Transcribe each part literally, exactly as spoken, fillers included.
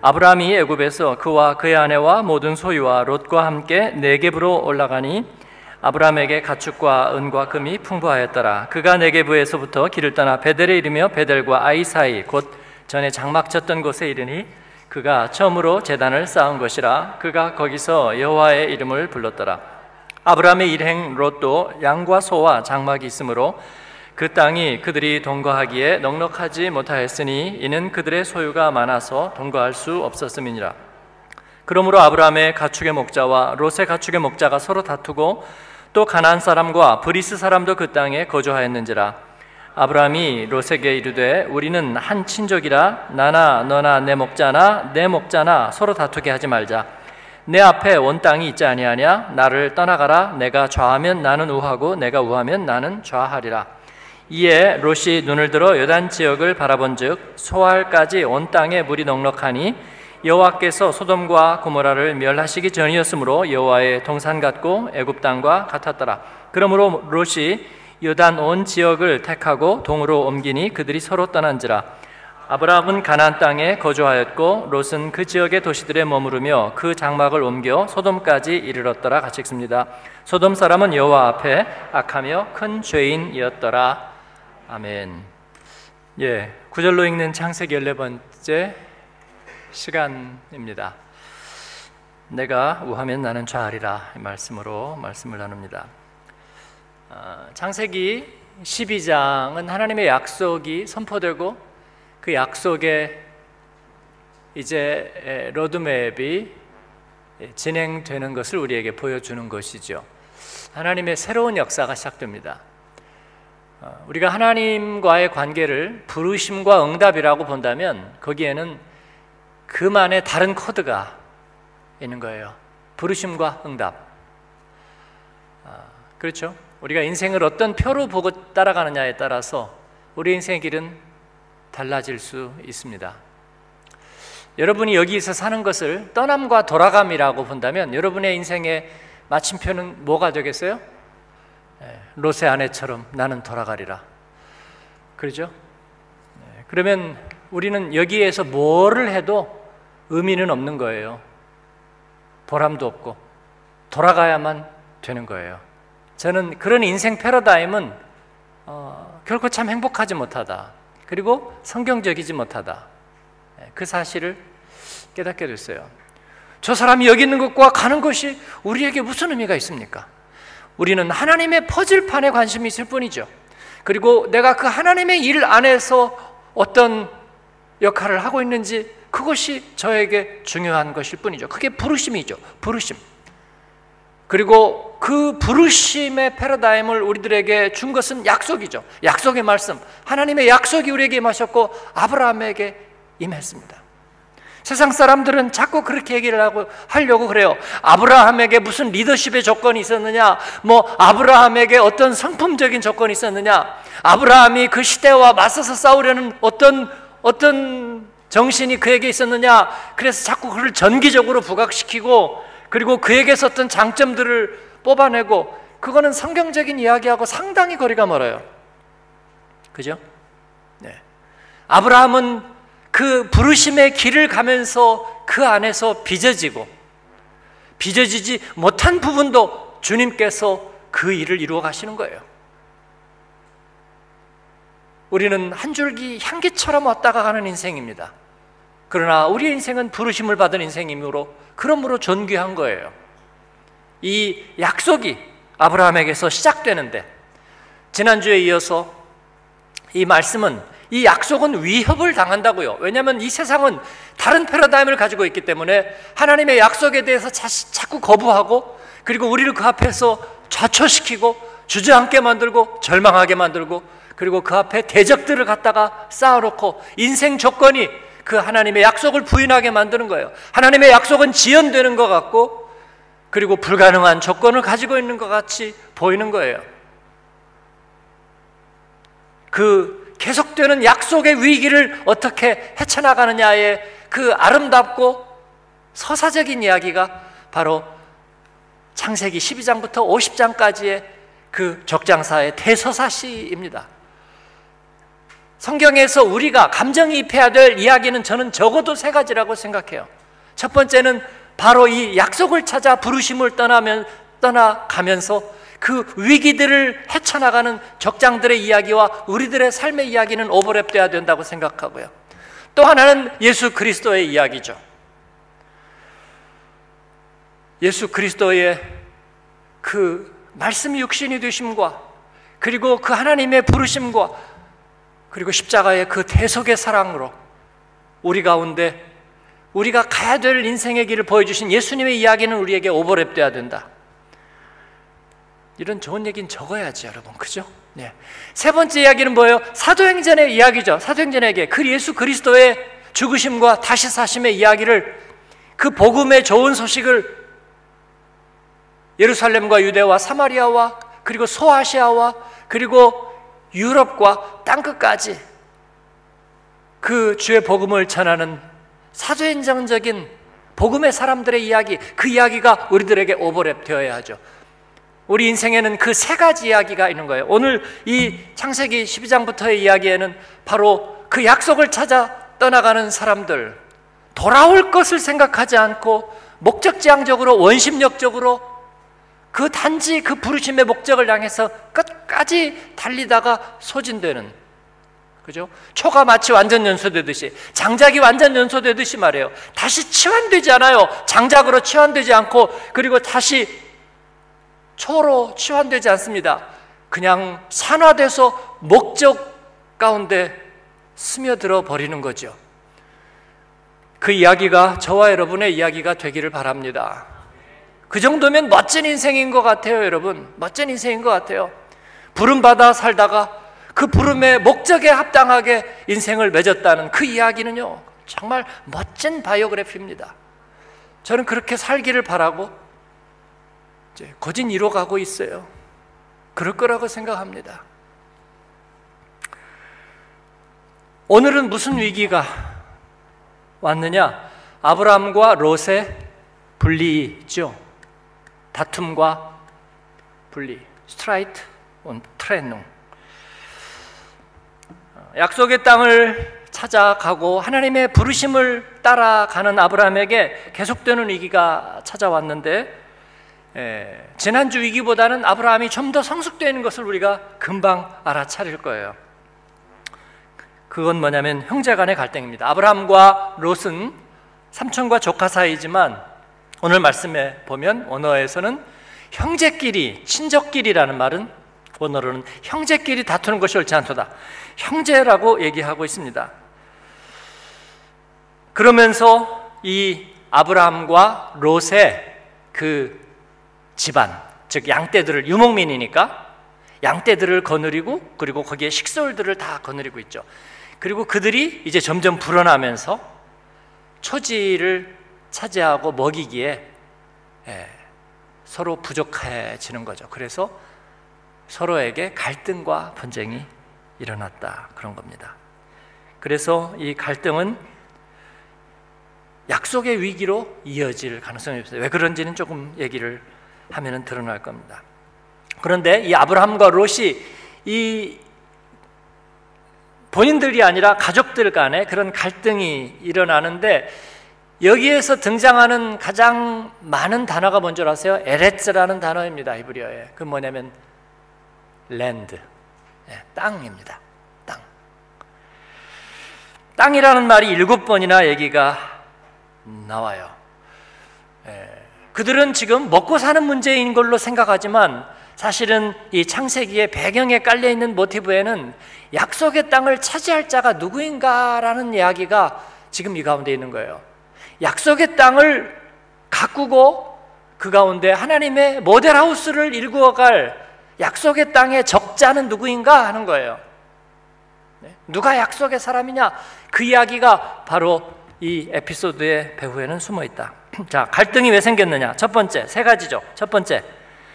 아브라함이 애굽에서 그와 그의 아내와 모든 소유와 롯과 함께 네겝으로 올라가니 아브라함에게 가축과 은과 금이 풍부하였더라. 그가 네겝에서부터 길을 떠나 베델에 이르며 베델과 아이 사이 곧 전에 장막 쳤던 곳에 이르니 그가 처음으로 제단을 쌓은 것이라. 그가 거기서 여호와의 이름을 불렀더라. 아브라함의 일행 롯도 양과 소와 장막이 있으므로 그 땅이 그들이 동거하기에 넉넉하지 못하였으니 이는 그들의 소유가 많아서 동거할 수 없었음이니라. 그러므로 아브라함의 가축의 목자와 롯의 가축의 목자가 서로 다투고 또 가나안 사람과 브리스 사람도 그 땅에 거주하였는지라. 아브라함이 롯에게 이르되 우리는 한 친족이라 나나 너나 내 목자나 내 목자나 서로 다투게 하지 말자. 내 앞에 온 땅이 있지 아니하냐? 나를 떠나가라. 내가 좌하면 나는 우하고 내가 우하면 나는 좌하리라. 이에 롯이 눈을 들어 요단 지역을 바라본즉 소알까지 온 땅에 물이 넉넉하니 여호와께서 소돔과 고모라를 멸하시기 전이었으므로 여호와의 동산 같고 애굽 땅과 같았더라. 그러므로 롯이 요단 온 지역을 택하고 동으로 옮기니 그들이 서로 떠난지라. 아브라함은 가나안 땅에 거주하였고 롯은 그 지역의 도시들에 머무르며 그 장막을 옮겨 소돔까지 이르렀더라. 같이 읽습니다. 소돔 사람은 여호와 앞에 악하며 큰 죄인이었더라. 아멘. 예, 구절로 읽는 창세기 열네 번째 시간입니다. 내가 우하면 나는 좌하리라 이 말씀으로 말씀을 나눕니다. 창세기 십이 장은 하나님의 약속이 선포되고 그 약속에 이제 로드맵이 진행되는 것을 우리에게 보여주는 것이죠. 하나님의 새로운 역사가 시작됩니다. 우리가 하나님과의 관계를 부르심과 응답이라고 본다면 거기에는 그만의 다른 코드가 있는 거예요. 부르심과 응답. 그렇죠? 우리가 인생을 어떤 표로 보고 따라가느냐에 따라서 우리 인생의 길은 달라질 수 있습니다. 여러분이 여기서 사는 것을 떠남과 돌아감이라고 본다면 여러분의 인생의 마침표는 뭐가 되겠어요? 롯의 아내처럼 나는 돌아가리라. 그렇죠? 그러면 우리는 여기에서 뭐를 해도 의미는 없는 거예요. 보람도 없고 돌아가야만 되는 거예요. 저는 그런 인생 패러다임은 어, 결코 참 행복하지 못하다. 그리고 성경적이지 못하다. 그 사실을 깨닫게 됐어요. 저 사람이 여기 있는 것과 가는 것이 우리에게 무슨 의미가 있습니까? 우리는 하나님의 퍼즐판에 관심이 있을 뿐이죠. 그리고 내가 그 하나님의 일 안에서 어떤 역할을 하고 있는지 그것이 저에게 중요한 것일 뿐이죠. 그게 부르심이죠. 부르심. 그리고 그 부르심의 패러다임을 우리들에게 준 것은 약속이죠. 약속의 말씀. 하나님의 약속이 우리에게 임하셨고 아브라함에게 임했습니다. 세상 사람들은 자꾸 그렇게 얘기를 하고 하려고 그래요. 아브라함에게 무슨 리더십의 조건이 있었느냐, 뭐 아브라함에게 어떤 성품적인 조건이 있었느냐, 아브라함이 그 시대와 맞서서 싸우려는 어떤 어떤 정신이 그에게 있었느냐. 그래서 자꾸 그를 전기적으로 부각시키고 그리고 그에게서 어떤 장점들을 뽑아내고, 그거는 성경적인 이야기하고 상당히 거리가 멀어요. 그죠? 네. 아브라함은 그 부르심의 길을 가면서 그 안에서 빚어지고 빚어지지 못한 부분도 주님께서 그 일을 이루어 가시는 거예요. 우리는 한 줄기 향기처럼 왔다가 가는 인생입니다. 그러나 우리의 인생은 부르심을 받은 인생이므로 그러므로 존귀한 거예요. 이 약속이 아브라함에게서 시작되는데, 지난주에 이어서 이 말씀은 이 약속은 위협을 당한다고요. 왜냐하면 이 세상은 다른 패러다임을 가지고 있기 때문에 하나님의 약속에 대해서 자꾸 거부하고, 그리고 우리를 그 앞에서 좌초시키고 주저앉게 만들고 절망하게 만들고, 그리고 그 앞에 대적들을 갖다가 쌓아놓고 인생 조건이 그 하나님의 약속을 부인하게 만드는 거예요. 하나님의 약속은 지연되는 것 같고 그리고 불가능한 조건을 가지고 있는 것 같이 보이는 거예요. 그 계속되는 약속의 위기를 어떻게 헤쳐나가느냐의 그 아름답고 서사적인 이야기가 바로 창세기 십이 장부터 오십 장까지의 그 족장사의 대서사시입니다. 성경에서 우리가 감정이입해야 될 이야기는 저는 적어도 세 가지라고 생각해요. 첫 번째는 바로 이 약속을 찾아 부르심을 떠나면, 떠나가면서 그 위기들을 헤쳐나가는 적장들의 이야기와 우리들의 삶의 이야기는 오버랩돼야 된다고 생각하고요. 또 하나는 예수 그리스도의 이야기죠. 예수 그리스도의 그 말씀이 육신이 되심과 그리고 그 하나님의 부르심과 그리고 십자가의 그 대속의 사랑으로 우리 가운데 우리가 가야 될 인생의 길을 보여주신 예수님의 이야기는 우리에게 오버랩돼야 된다. 이런 좋은 얘기는 적어야지 여러분, 그죠? 네. 세 번째 이야기는 뭐예요? 사도행전의 이야기죠. 사도행전에게 그 예수 그리스도의 죽으심과 다시 사심의 이야기를, 그 복음의 좋은 소식을 예루살렘과 유대와 사마리아와 그리고 소아시아와 그리고 유럽과 땅끝까지 그 주의 복음을 전하는 사도행전적인 복음의 사람들의 이야기, 그 이야기가 우리들에게 오버랩 되어야 하죠. 우리 인생에는 그 세 가지 이야기가 있는 거예요. 오늘 이 창세기 십이 장부터의 이야기에는 바로 그 약속을 찾아 떠나가는 사람들, 돌아올 것을 생각하지 않고 목적지향적으로 원심력적으로 그 단지 그 부르심의 목적을 향해서 끝까지 달리다가 소진되는, 그죠? 초가 마치 완전 연소되듯이, 장작이 완전 연소되듯이 말이에요. 다시 치환되지 않아요. 장작으로 치환되지 않고, 그리고 다시 초로 치환되지 않습니다. 그냥 산화돼서 목적 가운데 스며들어 버리는 거죠. 그 이야기가 저와 여러분의 이야기가 되기를 바랍니다. 그 정도면 멋진 인생인 것 같아요, 여러분. 멋진 인생인 것 같아요. 부름받아 살다가 그 부름의 목적에 합당하게 인생을 맺었다는 그 이야기는요, 정말 멋진 바이오그래피입니다. 저는 그렇게 살기를 바라고 이제 거진 이뤄가고 있어요. 그럴 거라고 생각합니다. 오늘은 무슨 위기가 왔느냐? 아브라함과 롯의 분리죠. 다툼과 분리. 스트라이트 온 트레농. 약속의 땅을 찾아가고 하나님의 부르심을 따라가는 아브라함에게 계속되는 위기가 찾아왔는데, 예, 지난주 위기보다는 아브라함이 좀 더 성숙되는 것을 우리가 금방 알아차릴 거예요. 그건 뭐냐면 형제 간의 갈등입니다. 아브라함과 롯은 삼촌과 조카 사이지만 오늘 말씀에 보면 원어에서는 형제끼리, 친족끼리라는 말은 원어로는 형제끼리 다투는 것이 옳지 않도다. 형제라고 얘기하고 있습니다. 그러면서 이 아브라함과 롯의 그 집안, 즉 양떼들을, 유목민이니까 양떼들을 거느리고 그리고 거기에 식솔들을 다 거느리고 있죠. 그리고 그들이 이제 점점 불어나면서 초지를 차지하고 먹이기에 예, 서로 부족해지는 거죠. 그래서 서로에게 갈등과 분쟁이 일어났다, 그런 겁니다. 그래서 이 갈등은 약속의 위기로 이어질 가능성이 있어요. 왜 그런지는 조금 얘기를 하면은 드러날 겁니다. 그런데 이 아브라함과 롯이 이 본인들이 아니라 가족들 간에 그런 갈등이 일어나는데, 여기에서 등장하는 가장 많은 단어가 뭔지 아세요? 에레츠라는 단어입니다. 히브리어에. 그 뭐냐면 랜드, 네, 땅입니다. 땅. 땅이라는 말이 일곱 번이나 얘기가 나와요. 네. 그들은 지금 먹고 사는 문제인 걸로 생각하지만 사실은 이 창세기의 배경에 깔려있는 모티브에는 약속의 땅을 차지할 자가 누구인가라는 이야기가 지금 이 가운데 있는 거예요. 약속의 땅을 가꾸고 그 가운데 하나님의 모델하우스를 일구어갈 약속의 땅의 적자는 누구인가 하는 거예요. 누가 약속의 사람이냐? 그 이야기가 바로 이 에피소드의 배후에는 숨어 있다. 자, 갈등이 왜 생겼느냐? 첫 번째, 세 가지죠. 첫 번째,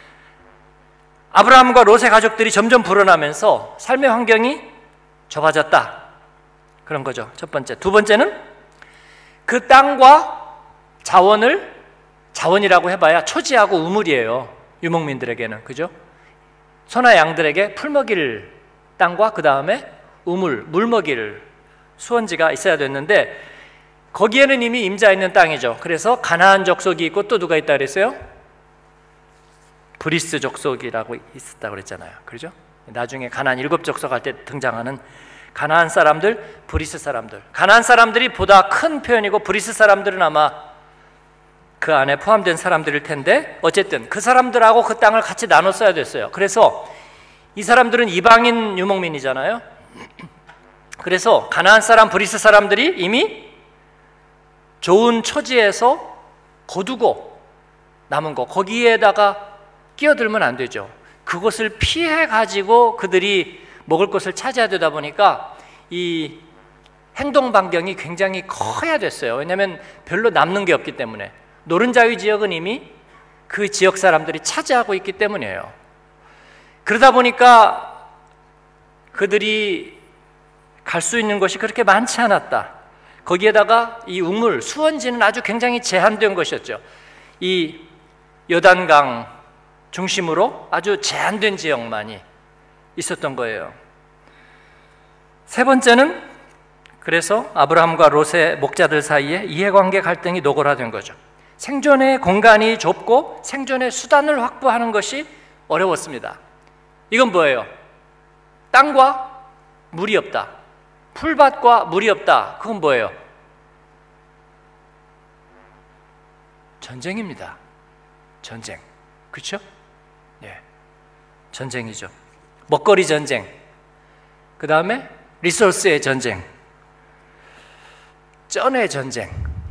아브라함과 롯의 가족들이 점점 불어나면서 삶의 환경이 좁아졌다, 그런 거죠. 첫 번째. 두 번째는 그 땅과 자원을, 자원이라고 해봐야 초지하고 우물이에요, 유목민들에게는. 그죠? 소나 양들에게 풀 먹일 땅과 그 다음에 우물, 물먹이를 수원지가 있어야 됐는데 거기에는 이미 임자 있는 땅이죠. 그래서 가나안 족속이 있고 또 누가 있다 그랬어요? 브리스 족속이라고 있었다고 그랬잖아요. 그렇죠? 나중에 가나안 일곱 족속 할 때 등장하는 가나안 사람들, 브리스 사람들. 가나안 사람들이 보다 큰 표현이고 브리스 사람들은 아마 그 안에 포함된 사람들일 텐데 어쨌든 그 사람들하고 그 땅을 같이 나눠 써야 됐어요. 그래서 이 사람들은 이방인 유목민이잖아요. 그래서 가나안 사람, 브리스 사람들이 이미 좋은 처지에서 거두고 남은 거 거기에다가 끼어들면 안 되죠. 그것을 피해 가지고 그들이 먹을 것을 차지해야 되다 보니까 이 행동 반경이 굉장히 커야 됐어요. 왜냐하면 별로 남는 게 없기 때문에. 노른자위 지역은 이미 그 지역 사람들이 차지하고 있기 때문이에요. 그러다 보니까 그들이 갈 수 있는 것이 그렇게 많지 않았다. 거기에다가 이 우물, 수원지는 아주 굉장히 제한된 것이었죠. 이 요단강 중심으로 아주 제한된 지역만이 있었던 거예요. 세 번째는 그래서 아브라함과 롯의 목자들 사이에 이해관계 갈등이 노골화된 거죠. 생존의 공간이 좁고 생존의 수단을 확보하는 것이 어려웠습니다. 이건 뭐예요? 땅과 물이 없다. 풀밭과 물이 없다. 그건 뭐예요? 전쟁입니다. 전쟁. 그렇죠? 예. 전쟁이죠. 먹거리 전쟁. 그 다음에 리소스의 전쟁. 쩐의 전쟁.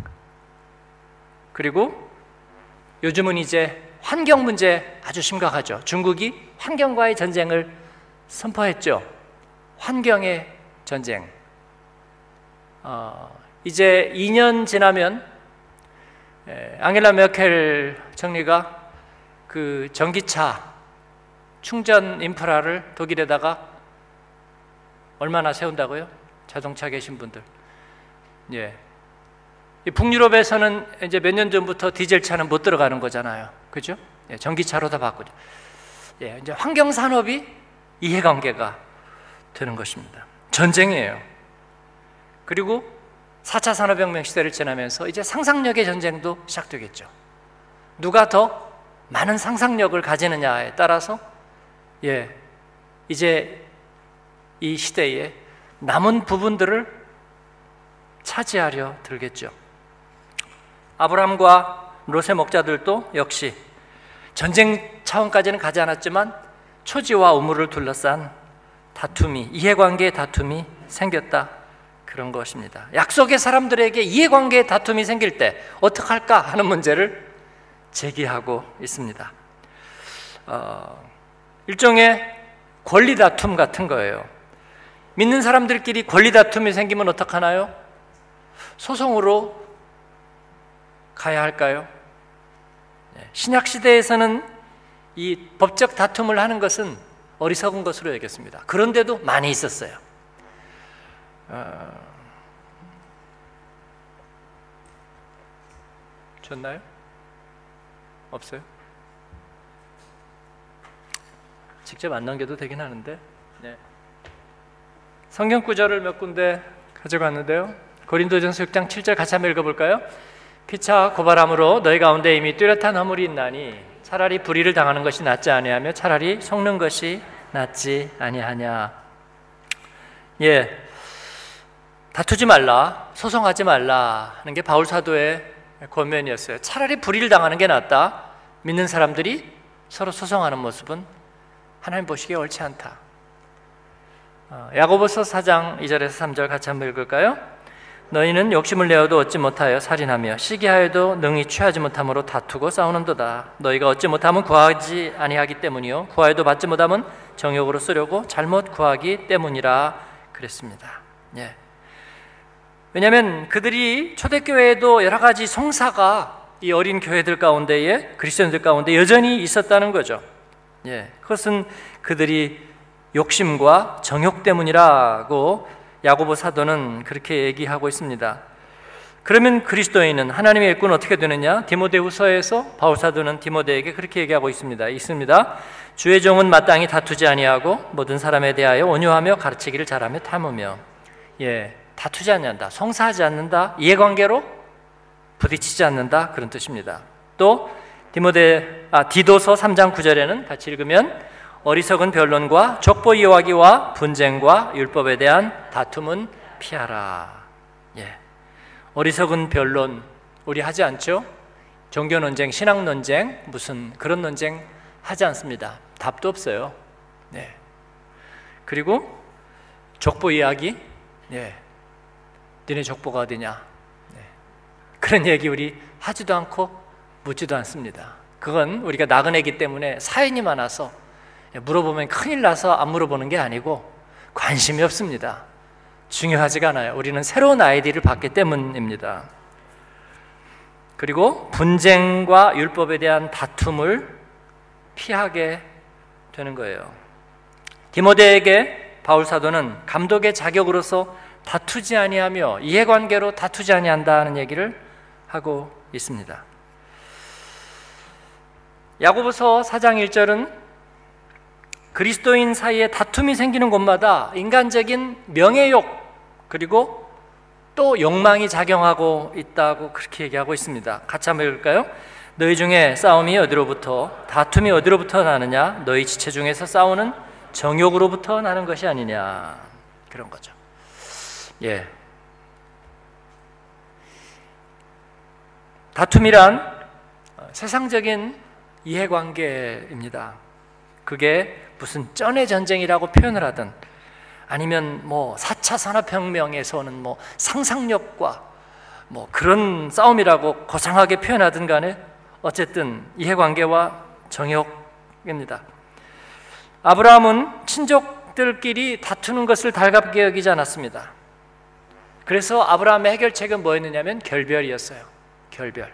그리고 요즘은 이제 환경 문제 아주 심각하죠. 중국이 환경과의 전쟁을 선포했죠. 환경의 전쟁. 어, 이제 이 년 지나면 에, 앙겔라 메르켈 총리가 그 전기차 충전 인프라를 독일에다가 얼마나 세운다고요? 자동차 계신 분들. 예. 이 북유럽에서는 이제 몇 년 전부터 디젤 차는 못 들어가는 거잖아요. 그죠? 예, 전기차로 다 바꾸죠. 예, 이제 환경 산업이 이해관계가 되는 것입니다. 전쟁이에요. 그리고 사 차 산업혁명 시대를 지나면서 이제 상상력의 전쟁도 시작되겠죠. 누가 더 많은 상상력을 가지느냐에 따라서 예, 이제 이 시대에 남은 부분들을 차지하려 들겠죠. 아브라함과 롯의 목자들도 역시 전쟁 차원까지는 가지 않았지만 초지와 우물을 둘러싼 다툼이, 이해관계의 다툼이 생겼다. 그런 것입니다. 약속의 사람들에게 이해관계의 다툼이 생길 때 어떡할까 하는 문제를 제기하고 있습니다. 어, 일종의 권리 다툼 같은 거예요. 믿는 사람들끼리 권리 다툼이 생기면 어떡하나요? 소송으로 가야 할까요? 신약 시대에서는 이 법적 다툼을 하는 것은 어리석은 것으로 여겼습니다. 그런데도 많이 있었어요. 어... 줬나요? 없어요? 직접 안 넘겨도 되긴 하는데 네. 성경 구절을 몇 군데 가져갔는데요. 고린도전서 육 장 칠 절 같이 한번 읽어볼까요? 피차 고발함으로 너희 가운데 이미 뚜렷한 허물이 있나니 차라리 불의를 당하는 것이 낫지 아니하며 차라리 속는 것이 낫지 아니하냐. 예, 다투지 말라, 소송하지 말라 하는 게 바울 사도의 권면이었어요. 차라리 불의를 당하는 게 낫다. 믿는 사람들이 서로 소송하는 모습은 하나님 보시기에 옳지 않다. 어, 야고보서 사 장 이 절에서 삼 절 같이 한번 읽을까요? 너희는 욕심을 내어도 얻지 못하여 살인하며 시기하여도 능히 취하지 못함으로 다투고 싸우는도다. 너희가 얻지 못하면 구하지 아니하기 때문이요 구하여도 받지 못하면 정욕으로 쓰려고 잘못 구하기 때문이라 그랬습니다. 예. 왜냐하면 그들이 초대교회에도 여러 가지 송사가 이 어린 교회들 가운데에 그리스도인들 가운데 여전히 있었다는 거죠. 예. 그것은 그들이 욕심과 정욕 때문이라고 야고보 사도는 그렇게 얘기하고 있습니다. 그러면 그리스도인은, 하나님의 일꾼은 어떻게 되느냐? 디모데후서에서 바울 사도는 디모데에게 그렇게 얘기하고 있습니다. 있습니다. 주의 종은 마땅히 다투지 아니하고 모든 사람에 대하여 온유하며 가르치기를 잘하며 참으며, 예, 다투지 않는다, 송사하지 않는다, 이해관계로 부딪히지 않는다, 그런 뜻입니다. 또 디모데 아 디도서 삼 장 구 절에는 같이 읽으면 어리석은 변론과 족보 이야기와 분쟁과 율법에 대한 다툼은 피하라. 예. 어리석은 변론 우리 하지 않죠? 종교 논쟁, 신앙 논쟁, 무슨 그런 논쟁 하지 않습니다. 답도 없어요. 네. 그리고 족보 이야기, 네. 너네 족보가 어디냐? 네. 그런 얘기 우리 하지도 않고 묻지도 않습니다. 그건 우리가 나그네이기 때문에 사연이 많아서 물어보면 큰일 나서 안 물어보는 게 아니고 관심이 없습니다. 중요하지가 않아요. 우리는 새로운 아이디를 받기 때문입니다. 그리고 분쟁과 율법에 대한 다툼을 피하게 되는 거예요. 디모데에게 바울 사도는 감독의 자격으로서 다투지 아니하며 이해관계로 다투지 아니한다는 얘기를 하고 있습니다. 야고보서 사 장 일 절은 그리스도인 사이에 다툼이 생기는 곳마다 인간적인 명예욕 그리고 또 욕망이 작용하고 있다고 그렇게 얘기하고 있습니다. 같이 한번 읽을까요? 너희 중에 싸움이 어디로부터, 다툼이 어디로부터 나느냐? 너희 지체 중에서 싸우는 정욕으로부터 나는 것이 아니냐, 그런 거죠. 예. 다툼이란 세상적인 이해관계입니다. 그게 무슨 쩐의 전쟁이라고 표현을 하든 아니면 뭐 사 차 산업혁명에서 오는 뭐 상상력과 뭐 그런 싸움이라고 거창하게 표현하든 간에 어쨌든 이해관계와 정욕입니다. 아브라함은 친족들끼리 다투는 것을 달갑게 여기지 않았습니다. 그래서 아브라함의 해결책은 뭐였느냐면 결별이었어요. 결별.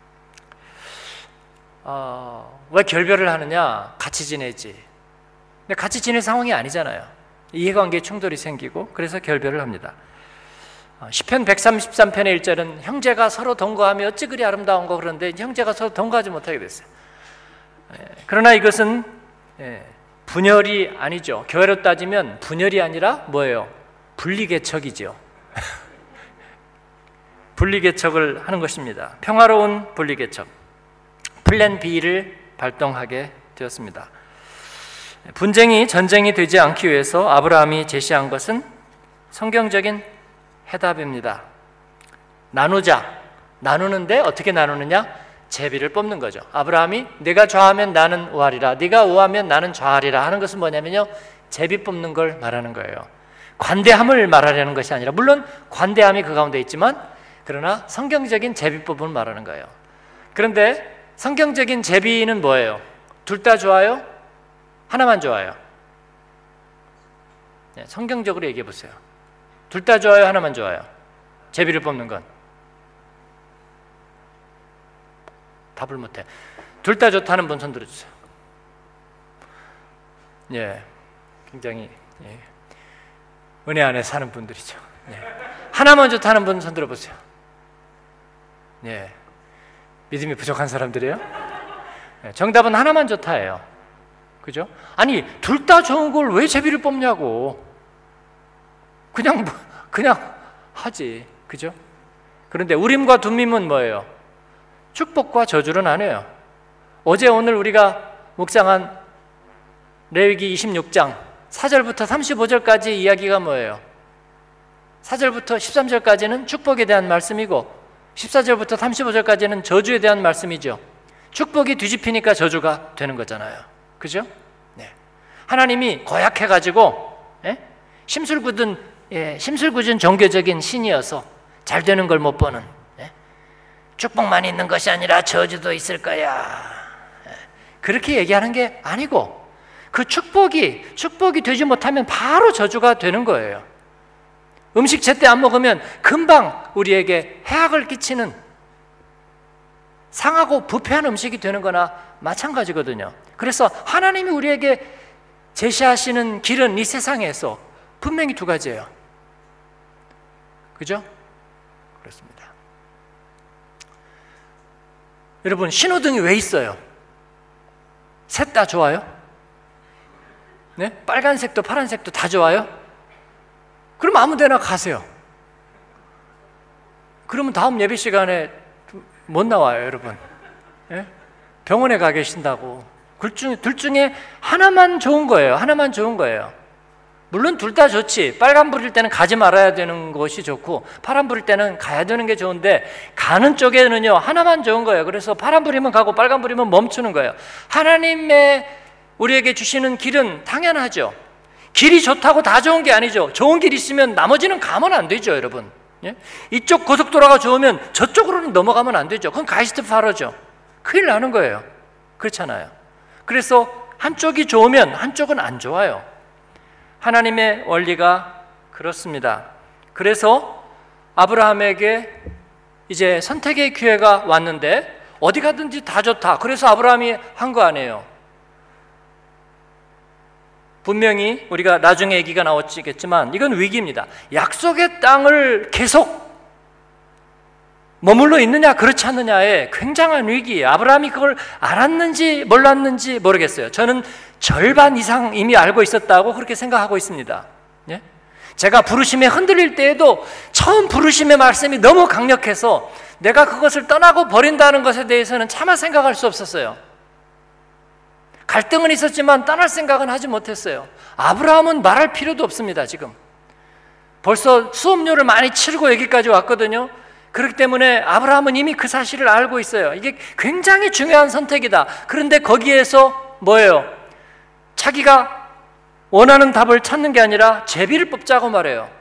어, 왜 결별을 하느냐? 같이 지내지. 근데 같이 지낼 상황이 아니잖아요. 이해관계에 충돌이 생기고 그래서 결별을 합니다. 시편 백삼십삼 편의 일 절은 형제가 서로 동거하며 어찌 그리 아름다운 거, 그런데 형제가 서로 동거하지 못하게 됐어요. 그러나 이것은 분열이 아니죠. 교회로 따지면 분열이 아니라 뭐예요? 분리개척이죠. 분리개척을 하는 것입니다. 평화로운 분리개척, 플랜 B를 발동하게 되었습니다. 분쟁이 전쟁이 되지 않기 위해서 아브라함이 제시한 것은 성경적인 해답입니다. 나누자. 나누는데 어떻게 나누느냐? 제비를 뽑는 거죠. 아브라함이 네가 좌하면 나는 우하리라, 네가 우하면 나는 좌하리라 하는 것은 뭐냐면요, 제비 뽑는 걸 말하는 거예요. 관대함을 말하려는 것이 아니라, 물론 관대함이 그 가운데 있지만 그러나 성경적인 제비법을 말하는 거예요. 그런데 성경적인 제비는 뭐예요? 둘 다 좋아요? 하나만 좋아요? 네, 성경적으로 얘기해 보세요. 둘 다 좋아요? 하나만 좋아요? 제비를 뽑는 건? 답을 못해. 둘 다 좋다는 분 손 들어주세요. 예, 굉장히 예, 은혜 안에 사는 분들이죠. 예. 하나만 좋다는 분 손 들어보세요. 예, 믿음이 부족한 사람들이에요. 예, 정답은 하나만 좋다예요. 그죠? 아니, 둘 다 좋은 걸 왜 제비를 뽑냐고. 그냥 그냥 하지. 그죠? 그런데 우림과 둠밈은 뭐예요? 축복과 저주를 나눠요. 어제 오늘 우리가 묵상한 레위기 이십육 장 사 절부터 삼십오 절까지 이야기가 뭐예요? 사 절부터 십삼 절까지는 축복에 대한 말씀이고 십사 절부터 삼십오 절까지는 저주에 대한 말씀이죠. 축복이 뒤집히니까 저주가 되는 거잖아요. 그죠? 네. 하나님이 고약해가지고 예? 심술궂은 예, 심술궂은 종교적인 신이어서 잘 되는 걸 못 보는, 예? 축복만 있는 것이 아니라 저주도 있을 거야, 예. 그렇게 얘기하는 게 아니고 그 축복이 축복이 되지 못하면 바로 저주가 되는 거예요. 음식 제때 안 먹으면 금방 우리에게 해악을 끼치는 상하고 부패한 음식이 되는 거나 마찬가지거든요. 그래서 하나님이 우리에게 제시하시는 길은 이 세상에서 분명히 두 가지예요. 그죠? 그렇습니다. 여러분, 신호등이 왜 있어요? 셋 다 좋아요? 네? 빨간색도 파란색도 다 좋아요? 그럼 아무 데나 가세요. 그러면 다음 예배 시간에 못 나와요, 여러분. 네? 병원에 가 계신다고. 둘 중에, 둘 중에 하나만 좋은 거예요. 하나만 좋은 거예요. 물론 둘 다 좋지. 빨간 불일 때는 가지 말아야 되는 것이 좋고 파란 불일 때는 가야 되는 게 좋은데, 가는 쪽에는요 하나만 좋은 거예요. 그래서 파란 불이면 가고 빨간 불이면 멈추는 거예요. 하나님의 우리에게 주시는 길은 당연하죠. 길이 좋다고 다 좋은 게 아니죠. 좋은 길 있으면 나머지는 가면 안 되죠, 여러분. 예? 이쪽 고속도로가 좋으면 저쪽으로는 넘어가면 안 되죠. 그건 가이스트 파로죠. 큰일 나는 거예요. 그렇잖아요. 그래서 한쪽이 좋으면 한쪽은 안 좋아요. 하나님의 원리가 그렇습니다. 그래서 아브라함에게 이제 선택의 기회가 왔는데 어디 가든지 다 좋다. 그래서 아브라함이 한 거 아니에요. 분명히 우리가 나중에 얘기가 나오겠지만 이건 위기입니다. 약속의 땅을 계속 머물러 있느냐 그렇지 않느냐에 굉장한 위기예요. 아브라함이 그걸 알았는지 몰랐는지 모르겠어요. 저는 절반 이상 이미 알고 있었다고 그렇게 생각하고 있습니다. 예? 제가 부르심에 흔들릴 때에도 처음 부르심의 말씀이 너무 강력해서 내가 그것을 떠나고 버린다는 것에 대해서는 차마 생각할 수 없었어요. 갈등은 있었지만 떠날 생각은 하지 못했어요. 아브라함은 말할 필요도 없습니다. 지금 벌써 수업료를 많이 치르고 여기까지 왔거든요. 그렇기 때문에 아브라함은 이미 그 사실을 알고 있어요. 이게 굉장히 중요한 선택이다. 그런데 거기에서 뭐예요? 자기가 원하는 답을 찾는 게 아니라 제비를 뽑자고 말해요.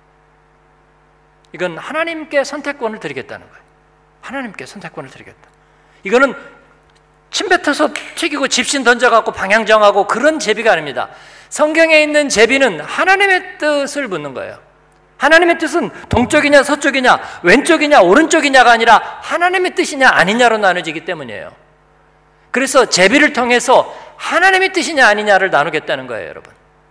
이건 하나님께 선택권을 드리겠다는 거예요. 하나님께 선택권을 드리겠다. 이거는 침 뱉어서 튀기고 집신 던져갖고 방향 정하고 그런 제비가 아닙니다. 성경에 있는 제비는 하나님의 뜻을 묻는 거예요. 하나님의 뜻은 동쪽이냐 서쪽이냐 왼쪽이냐 오른쪽이냐가 아니라 하나님의 뜻이냐 아니냐로 나눠지기 때문이에요. 그래서 제비를 통해서 하나님의 뜻이냐 아니냐를 나누겠다는 거예요, 여러분.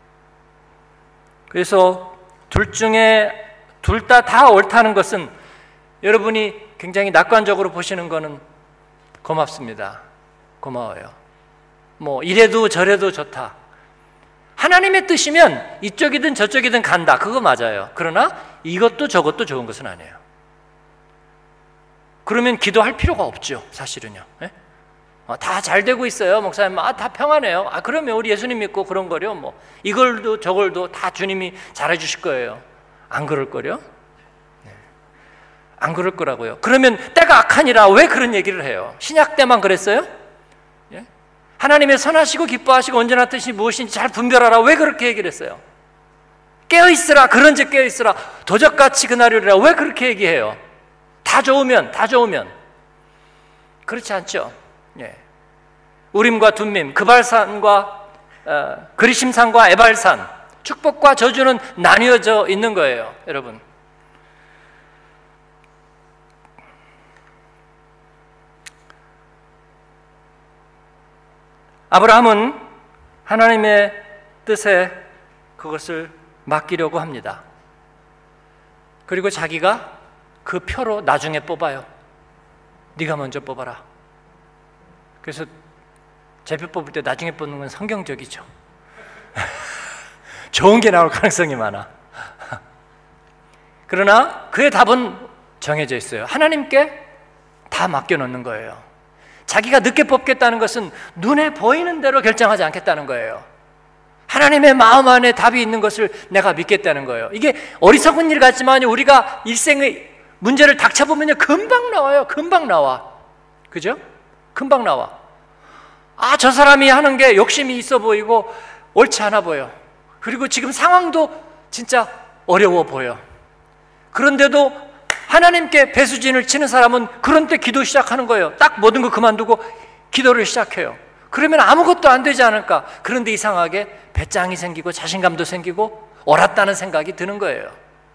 그래서 둘 중에 둘 다 다 옳다는 것은 여러분이 굉장히 낙관적으로 보시는 거는 고맙습니다. 고마워요. 뭐 이래도 저래도 좋다. 하나님의 뜻이면 이쪽이든 저쪽이든 간다. 그거 맞아요. 그러나 이것도 저것도 좋은 것은 아니에요. 그러면 기도할 필요가 없죠, 사실은요. 예? 어, 다 잘 되고 있어요, 목사님. 아, 다 평안해요. 아, 그러면 우리 예수님 믿고 그런 거려. 뭐 이걸도 저걸도 다 주님이 잘해 주실 거예요. 안 그럴 거려? 네. 안 그럴 거라고요. 그러면 때가 악하니라 왜 그런 얘기를 해요? 신약 때만 그랬어요? 예? 하나님의 선하시고 기뻐하시고 온전한 뜻이 무엇인지 잘 분별하라 왜 그렇게 얘기를 했어요? 깨어있으라 그런즉 깨어있으라 도적같이 그날이라 왜 그렇게 얘기해요? 다 좋으면 다 좋으면 그렇지 않죠? 예. 우림과 둠밈, 그발산과 어, 그리심산과 에발산, 축복과 저주는 나뉘어져 있는 거예요, 여러분. 아브라함은 하나님의 뜻에 그것을 맡기려고 합니다. 그리고 자기가 그 표로 나중에 뽑아요. 네가 먼저 뽑아라. 그래서 제표 뽑을 때 나중에 뽑는 건 성경적이죠. 좋은 게 나올 가능성이 많아. 그러나 그의 답은 정해져 있어요. 하나님께 다 맡겨놓는 거예요. 자기가 늦게 뽑겠다는 것은 눈에 보이는 대로 결정하지 않겠다는 거예요. 하나님의 마음 안에 답이 있는 것을 내가 믿겠다는 거예요. 이게 어리석은 일 같지만 우리가 일생의 문제를 닥쳐보면요 금방 나와요. 금방 나와. 그죠? 금방 나와. 아, 저 사람이 하는 게 욕심이 있어 보이고 옳지 않아 보여. 그리고 지금 상황도 진짜 어려워 보여. 그런데도 하나님께 배수진을 치는 사람은 그런 때 기도 시작하는 거예요. 딱 모든 거 그만두고 기도를 시작해요. 그러면 아무것도 안 되지 않을까? 그런데 이상하게 배짱이 생기고 자신감도 생기고 옳았다는 생각이 드는 거예요.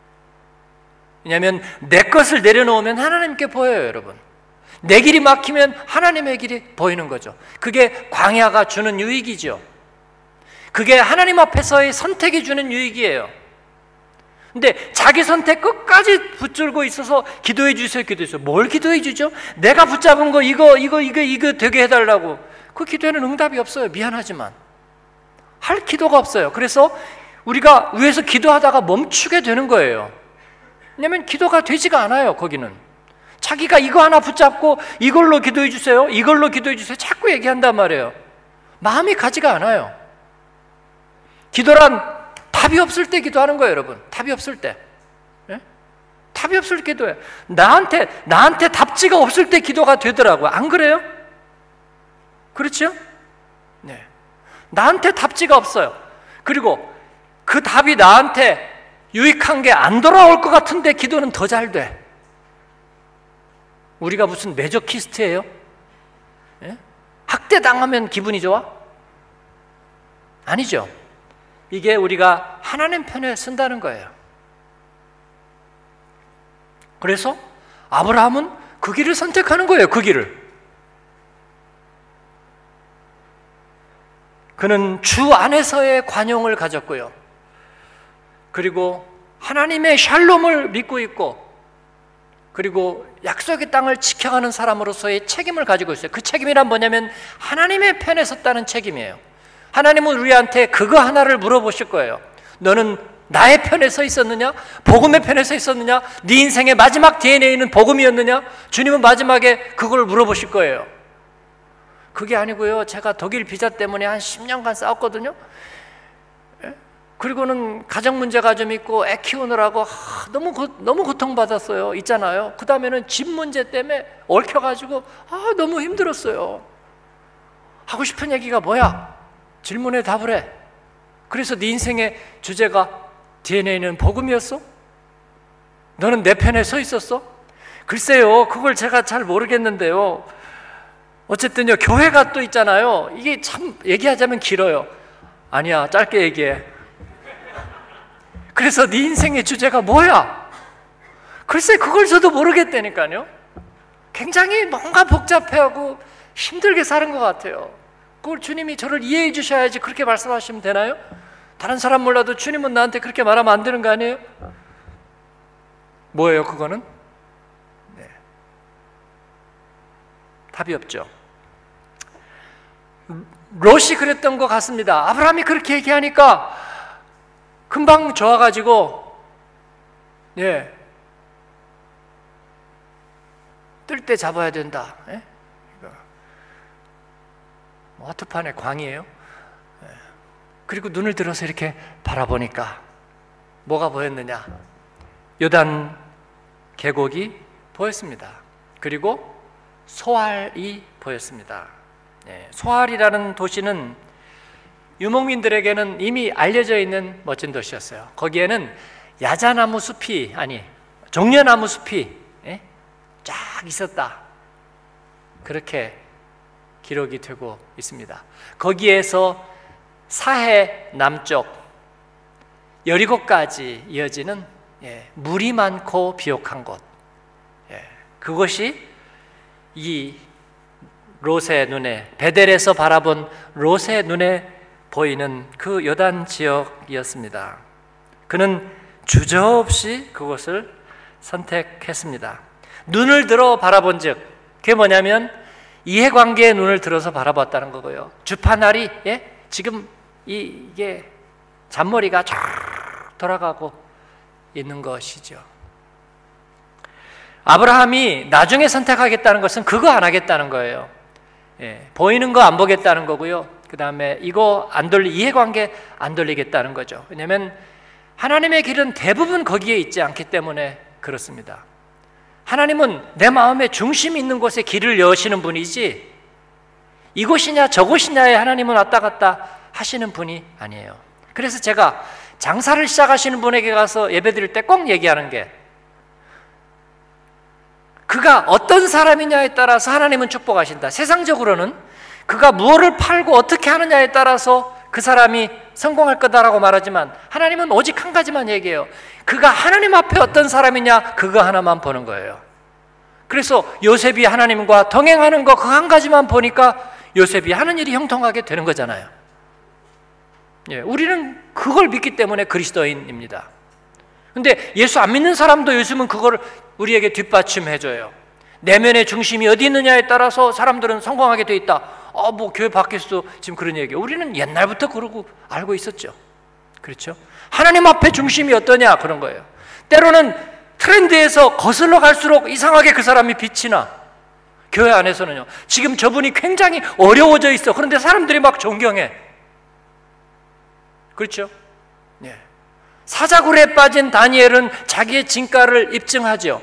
왜냐하면 내 것을 내려놓으면 하나님께 보여요, 여러분. 내 길이 막히면 하나님의 길이 보이는 거죠. 그게 광야가 주는 유익이죠. 그게 하나님 앞에서의 선택이 주는 유익이에요. 근데 자기 선택 끝까지 붙들고 있어서 기도해 주세요, 기도해 주세요. 뭘 기도해 주죠? 내가 붙잡은 거 이거 이거 이거 이거 되게 해달라고. 그 기도에는 응답이 없어요. 미안하지만 할 기도가 없어요. 그래서 우리가 위에서 기도하다가 멈추게 되는 거예요. 왜냐하면 기도가 되지가 않아요. 거기는 자기가 이거 하나 붙잡고 이걸로 기도해 주세요, 이걸로 기도해 주세요 자꾸 얘기한단 말이에요. 마음이 가지가 않아요. 기도란 답이 없을 때 기도하는 거예요, 여러분. 답이 없을 때. 예? 답이 없을 때 기도해. 나한테, 나한테 답지가 없을 때 기도가 되더라고요. 안 그래요? 그렇죠? 네. 나한테 답지가 없어요. 그리고 그 답이 나한테 유익한 게 안 돌아올 것 같은데 기도는 더 잘 돼. 우리가 무슨 메조키스트예요? 예? 학대당하면 기분이 좋아? 아니죠. 이게 우리가 하나님 편에 쓴다는 거예요. 그래서 아브라함은 그 길을 선택하는 거예요. 그 길을. 그는 주 안에서의 관용을 가졌고요. 그리고 하나님의 샬롬을 믿고 있고, 그리고 약속의 땅을 지켜가는 사람으로서의 책임을 가지고 있어요. 그 책임이란 뭐냐면 하나님의 편에 섰다는 책임이에요. 하나님은 우리한테 그거 하나를 물어보실 거예요. 너는 나의 편에 서 있었느냐? 복음의 편에 서 있었느냐? 네 인생의 마지막 디엔에이는 복음이었느냐? 주님은 마지막에 그걸 물어보실 거예요. 그게 아니고요, 제가 독일 비자 때문에 한 십 년간 싸웠거든요. 그리고는 가정 문제가 좀 있고 애 키우느라고 아, 너무 고, 너무 고통받았어요. 있잖아요. 그 다음에는 집 문제 때문에 얽혀가지고 아, 너무 힘들었어요. 하고 싶은 얘기가 뭐야? 질문에 답을 해. 그래서 네 인생의 주제가 디엔에이는 복음이었어? 너는 내 편에 서 있었어? 글쎄요, 그걸 제가 잘 모르겠는데요. 어쨌든요, 교회가 또 있잖아요. 이게 참 얘기하자면 길어요. 아니야, 짧게 얘기해. 그래서 네 인생의 주제가 뭐야? 글쎄, 그걸 저도 모르겠다니까요. 굉장히 뭔가 복잡해하고 힘들게 사는 것 같아요. 그걸 주님이 저를 이해해 주셔야지 그렇게 말씀하시면 되나요? 다른 사람 몰라도 주님은 나한테 그렇게 말하면 안 되는 거 아니에요? 뭐예요, 그거는? 네. 답이 없죠. 롯이 그랬던 것 같습니다. 아브라함이 그렇게 얘기하니까 금방 좋아가지고, 예, 뜰 때 잡아야 된다. 예? 와투판의 광이에요. 예. 그리고 눈을 들어서 이렇게 바라보니까 뭐가 보였느냐? 요단 계곡이 보였습니다. 그리고 소알이 보였습니다. 예, 소알이라는 도시는 유목민들에게는 이미 알려져 있는 멋진 도시였어요. 거기에는 야자나무 숲이, 아니 종려나무 숲이 예? 쫙 있었다. 그렇게 기록이 되고 있습니다. 거기에서 사해 남쪽 여리고까지 이어지는 예, 물이 많고 비옥한 곳, 예, 그것이 이 롯의 눈에, 베델에서 바라본 롯의 눈에 보이는 그 요단 지역이었습니다. 그는 주저없이 그곳을 선택했습니다. 눈을 들어 바라본 즉, 그게 뭐냐면 이해관계의 눈을 들어서 바라봤다는 거고요. 주파날이 예? 지금 이, 이게 잔머리가 쫙 돌아가고 있는 것이죠. 아브라함이 나중에 선택하겠다는 것은 그거 안 하겠다는 거예요. 예, 보이는 거 안 보겠다는 거고요. 그 다음에 이거 안 돌리, 이해관계 안 돌리겠다는 거죠. 왜냐하면 하나님의 길은 대부분 거기에 있지 않기 때문에 그렇습니다. 하나님은 내 마음의 중심이 있는 곳에 길을 여시는 분이지 이곳이냐 저곳이냐에 하나님은 왔다 갔다 하시는 분이 아니에요. 그래서 제가 장사를 시작하시는 분에게 가서 예배 드릴 때 꼭 얘기하는 게, 그가 어떤 사람이냐에 따라서 하나님은 축복하신다. 세상적으로는 그가 무엇을 팔고 어떻게 하느냐에 따라서 그 사람이 성공할 거다라고 말하지만 하나님은 오직 한 가지만 얘기해요. 그가 하나님 앞에 어떤 사람이냐, 그거 하나만 보는 거예요. 그래서 요셉이 하나님과 동행하는 거 그 한 가지만 보니까 요셉이 하는 일이 형통하게 되는 거잖아요. 예, 우리는 그걸 믿기 때문에 그리스도인입니다. 근데 예수 안 믿는 사람도 요즘은 그걸 우리에게 뒷받침해줘요. 내면의 중심이 어디 있느냐에 따라서 사람들은 성공하게 돼 있다. 어, 뭐 교회 밖에서도 지금 그런 얘기예요. 우리는 옛날부터 그러고 알고 있었죠. 그렇죠? 하나님 앞에 중심이 어떠냐 그런 거예요. 때로는 트렌드에서 거슬러 갈수록 이상하게 그 사람이 빛이 나. 교회 안에서는요. 지금 저분이 굉장히 어려워져 있어. 그런데 사람들이 막 존경해. 그렇죠? 네. 사자굴에 빠진 다니엘은 자기의 진가를 입증하죠.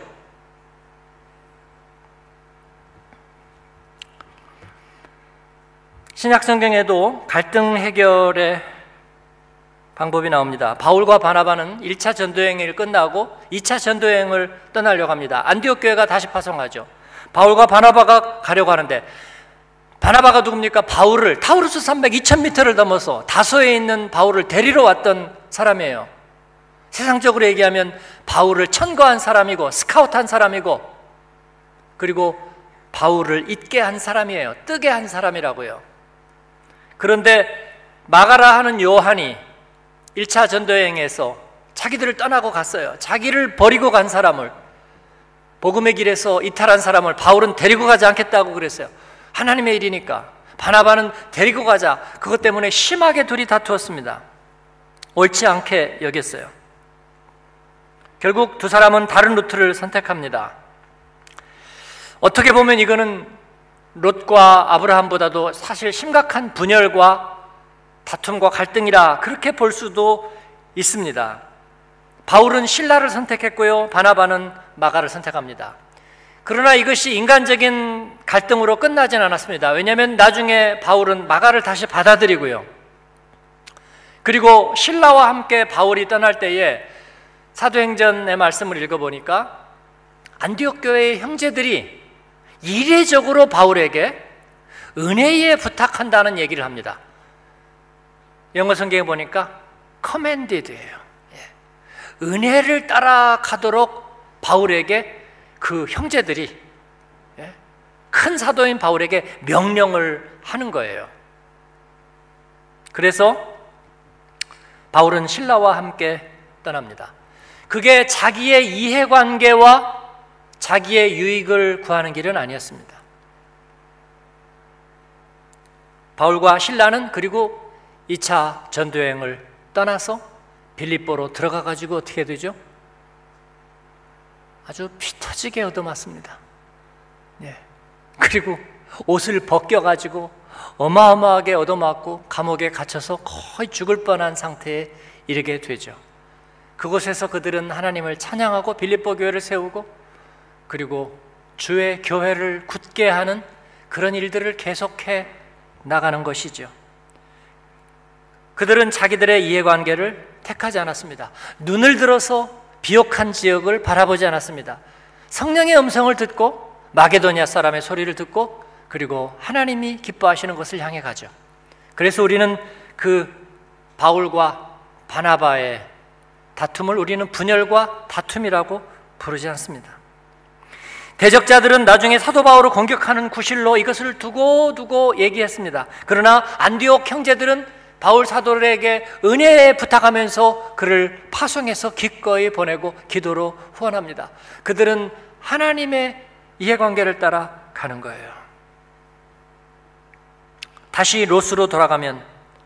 신약 성경에도 갈등 해결의 방법이 나옵니다. 바울과 바나바는 일 차 전도여행을 끝나고 이 차 전도여행을 떠나려고 합니다. 안디옥 교회가 다시 파송하죠. 바울과 바나바가 가려고 하는데, 바나바가 누굽니까? 바울을, 타우루스 산맥 이천 미터를 넘어서 다소에 있는 바울을 데리러 왔던 사람이에요. 세상적으로 얘기하면 바울을 천거한 사람이고 스카우트한 사람이고, 그리고 바울을 잊게 한 사람이에요. 뜨게 한 사람이라고요. 그런데 마가라 하는 요한이 일 차 전도여행에서 자기들을 떠나고 갔어요. 자기를 버리고 간 사람을, 복음의 길에서 이탈한 사람을 바울은 데리고 가지 않겠다고 그랬어요. 하나님의 일이니까. 바나바는 데리고 가자. 그것 때문에 심하게 둘이 다투었습니다. 옳지 않게 여겼어요. 결국 두 사람은 다른 루트를 선택합니다. 어떻게 보면 이거는 롯과 아브라함보다도 사실 심각한 분열과 다툼과 갈등이라 그렇게 볼 수도 있습니다. 바울은 실라를 선택했고요, 바나바는 마가를 선택합니다. 그러나 이것이 인간적인 갈등으로 끝나진 않았습니다. 왜냐하면 나중에 바울은 마가를 다시 받아들이고요, 그리고 실라와 함께 바울이 떠날 때에 사도행전의 말씀을 읽어보니까 안디옥 교회의 형제들이 이례적으로 바울에게 은혜에 부탁한다는 얘기를 합니다. 영어 성경에 보니까 commanded예요. 예. 은혜를 따라가도록 바울에게 그 형제들이, 예, 큰 사도인 바울에게 명령을 하는 거예요. 그래서 바울은 실라와 함께 떠납니다. 그게 자기의 이해관계와 자기의 유익을 구하는 길은 아니었습니다. 바울과 실라는 그리고 이 차 전도여행을 떠나서 빌립보로 들어가 가지고 어떻게 되죠? 아주 피 터지게 얻어맞습니다. 예. 그리고 옷을 벗겨 가지고 어마어마하게 얻어맞고 감옥에 갇혀서 거의 죽을 뻔한 상태에 이르게 되죠. 그곳에서 그들은 하나님을 찬양하고 빌립보 교회를 세우고, 그리고 주의 교회를 굳게 하는 그런 일들을 계속해 나가는 것이죠. 그들은 자기들의 이해관계를 택하지 않았습니다. 눈을 들어서 비옥한 지역을 바라보지 않았습니다. 성령의 음성을 듣고 마게도니아 사람의 소리를 듣고, 그리고 하나님이 기뻐하시는 것을 향해 가죠. 그래서 우리는 그 바울과 바나바의 다툼을 우리는 분열과 다툼이라고 부르지 않습니다. 대적자들은 나중에 사도 바울을 공격하는 구실로 이것을 두고 두고 얘기했습니다. 그러나 안디옥 형제들은 바울 사도에게 은혜에 부탁하면서 그를 파송해서 기꺼이 보내고 기도로 후원합니다. 그들은 하나님의 이해관계를 따라 가는 거예요. 다시 롯으로 돌아가면,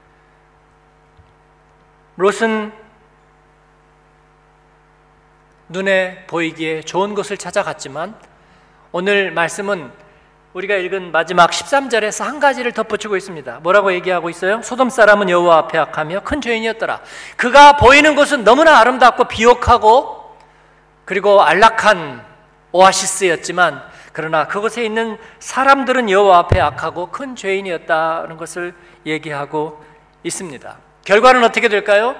롯은 눈에 보이기에 좋은 곳을 찾아갔지만 오늘 말씀은 우리가 읽은 마지막 십삼 절에서 한 가지를 덧붙이고 있습니다. 뭐라고 얘기하고 있어요? 소돔 사람은 여호와 앞에 악하며 큰 죄인이었더라. 그가 보이는 곳은 너무나 아름답고 비옥하고 그리고 안락한 오아시스였지만, 그러나 그곳에 있는 사람들은 여호와 앞에 악하고 큰 죄인이었다는 것을 얘기하고 있습니다. 결과는 어떻게 될까요?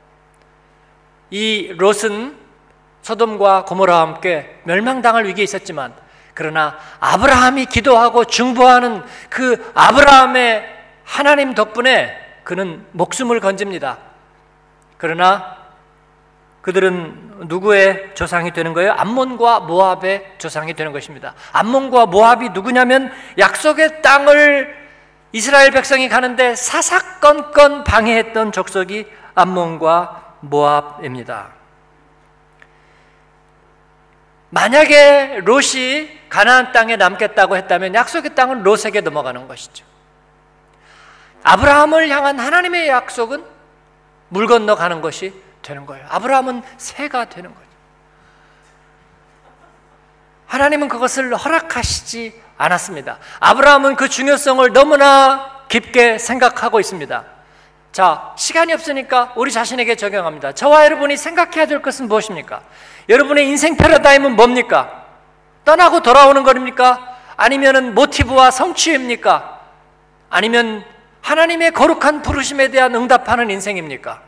이 롯은 소돔과 고모라와 함께 멸망당할 위기에 있었지만, 그러나 아브라함이 기도하고 중보하는 그 아브라함의 하나님 덕분에 그는 목숨을 건집니다. 그러나 그들은 누구의 조상이 되는 거예요? 암몬과 모압의 조상이 되는 것입니다. 암몬과 모압이 누구냐면 약속의 땅을 이스라엘 백성이 가는데 사사건건 방해했던 족속이 암몬과 모압입니다. 만약에 롯이 가나안 땅에 남겠다고 했다면 약속의 땅은 롯에게 넘어가는 것이죠. 아브라함을 향한 하나님의 약속은 물 건너가는 것이 되는 거예요. 아브라함은 새가 되는 거죠. 하나님은 그것을 허락하시지 않았습니다. 아브라함은 그 중요성을 너무나 깊게 생각하고 있습니다. 자, 시간이 없으니까 우리 자신에게 적용합니다. 저와 여러분이 생각해야 될 것은 무엇입니까? 여러분의 인생 패러다임은 뭡니까? 떠나고 돌아오는 겁니까? 아니면 모티브와 성취입니까? 아니면 하나님의 거룩한 부르심에 대한 응답하는 인생입니까?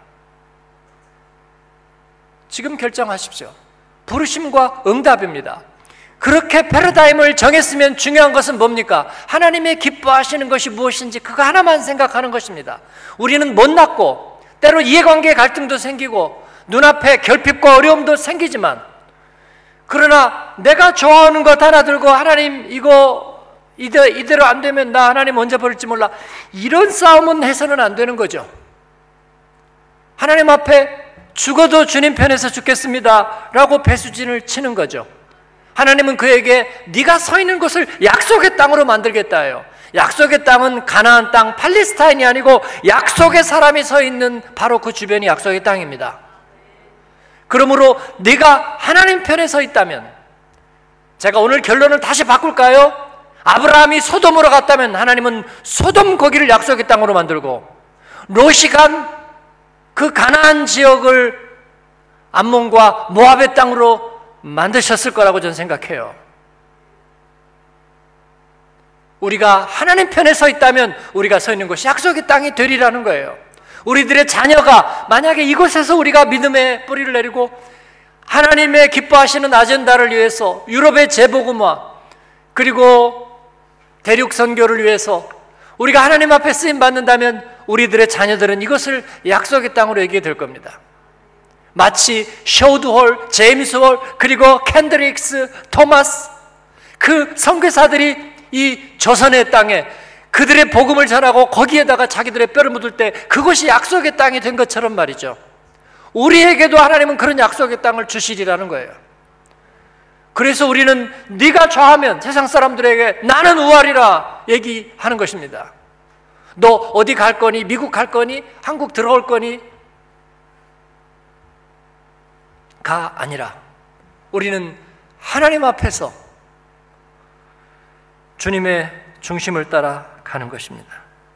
지금 결정하십시오. 부르심과 응답입니다. 그렇게 패러다임을 정했으면 중요한 것은 뭡니까? 하나님의 기뻐하시는 것이 무엇인지 그거 하나만 생각하는 것입니다. 우리는 못났고 때로 이해관계 갈등도 생기고 눈앞에 결핍과 어려움도 생기지만, 그러나 내가 좋아하는 것 하나 들고 하나님 이거 이대, 이대로 안 되면 나 하나님 언제 버릴지 몰라, 이런 싸움은 해서는 안 되는 거죠. 하나님 앞에 죽어도 주님 편에서 죽겠습니다 라고 배수진을 치는 거죠. 하나님은 그에게 네가 서 있는 곳을 약속의 땅으로 만들겠다 해요. 약속의 땅은 가나안 땅 팔레스타인이 아니고 약속의 사람이 서 있는 바로 그 주변이 약속의 땅입니다. 그러므로 네가 하나님 편에 서 있다면, 제가 오늘 결론을 다시 바꿀까요? 아브라함이 소돔으로 갔다면 하나님은 소돔 거기를 약속의 땅으로 만들고, 롯이 간 그 가나안 지역을 암몬과 모압의 땅으로 만드셨을 거라고 저는 생각해요. 우리가 하나님 편에 서 있다면 우리가 서 있는 곳이 약속의 땅이 되리라는 거예요. 우리들의 자녀가 만약에 이곳에서 우리가 믿음의 뿌리를 내리고 하나님의 기뻐하시는 아젠다를 위해서, 유럽의 재복음화 그리고 대륙 선교를 위해서 우리가 하나님 앞에 쓰임 받는다면 우리들의 자녀들은 이것을 약속의 땅으로 얘기해 될 겁니다. 마치 쇼드홀, 제임스 홀, 그리고 캔드릭스, 토마스, 그 선교사들이 이 조선의 땅에 그들의 복음을 전하고 거기에다가 자기들의 뼈를 묻을 때 그것이 약속의 땅이 된 것처럼 말이죠. 우리에게도 하나님은 그런 약속의 땅을 주시리라는 거예요. 그래서 우리는 네가 좌하면 세상 사람들에게 나는 우하리라 얘기하는 것입니다. 너 어디 갈 거니? 미국 갈 거니? 한국 들어올 거니? 가 아니라 우리는 하나님 앞에서 주님의 중심을 따라 가는 것입니다.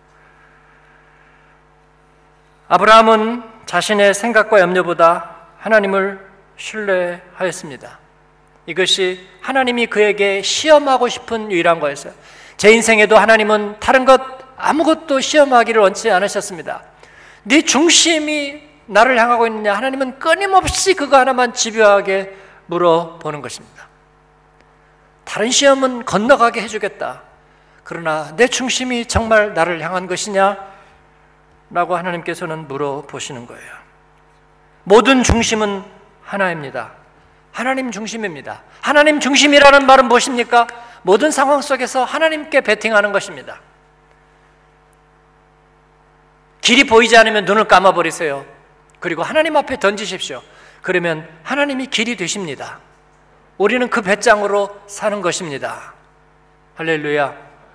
아브라함은 자신의 생각과 염려보다 하나님을 신뢰하였습니다. 이것이 하나님이 그에게 시험하고 싶은 유일한 거였어요. 제 인생에도 하나님은 다른 것 아무것도 시험하기를 원치 않으셨습니다. 네 중심이 나를 향하고 있느냐, 하나님은 끊임없이 그거 하나만 집요하게 물어보는 것입니다. 다른 시험은 건너가게 해주겠다. 그러나 내 중심이 정말 나를 향한 것이냐? 라고 하나님께서는 물어보시는 거예요. 모든 중심은 하나입니다. 하나님 중심입니다. 하나님 중심이라는 말은 무엇입니까? 모든 상황 속에서 하나님께 베팅하는 것입니다. 길이 보이지 않으면 눈을 감아버리세요. 그리고 하나님 앞에 던지십시오. 그러면 하나님이 길이 되십니다. 우리는 그 배짱으로 사는 것입니다. 할렐루야.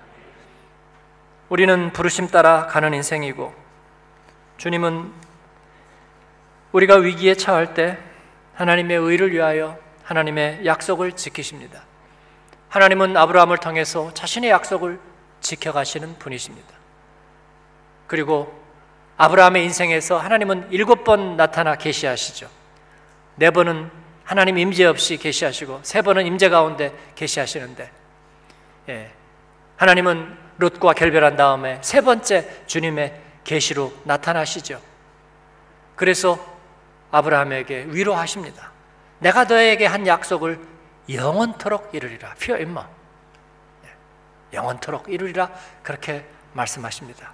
우리는 부르심 따라 가는 인생이고, 주님은 우리가 위기에 처할 때 하나님의 의를 위하여 하나님의 약속을 지키십니다. 하나님은 아브라함을 통해서 자신의 약속을 지켜가시는 분이십니다. 그리고 아브라함의 인생에서 하나님은 일곱 번 나타나 계시하시죠. 네 번은 하나님 임재 없이 계시하시고 세 번은 임재 가운데 계시하시는데, 예, 하나님은 롯과 결별한 다음에 세 번째 주님의 계시로 나타나시죠. 그래서 아브라함에게 위로하십니다. 내가 너에게 한 약속을 영원토록 이루리라. 피어 임마. 영원토록 이루리라. 그렇게 말씀하십니다.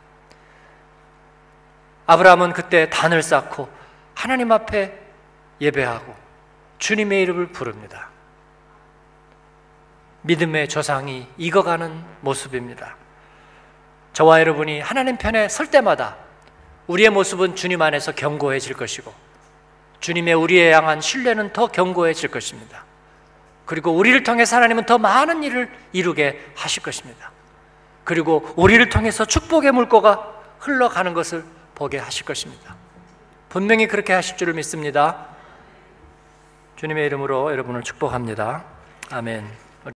아브라함은 그때 단을 쌓고 하나님 앞에 예배하고 주님의 이름을 부릅니다. 믿음의 조상이 익어가는 모습입니다. 저와 여러분이 하나님 편에 설 때마다 우리의 모습은 주님 안에서 견고해질 것이고 주님의 우리에 향한 신뢰는 더 견고해질 것입니다. 그리고 우리를 통해서 하나님은 더 많은 일을 이루게 하실 것입니다. 그리고 우리를 통해서 축복의 물꼬가 흘러가는 것을 보게 하실 것입니다. 분명히 그렇게 하실 줄을 믿습니다. 주님의 이름으로 여러분을 축복합니다. 아멘.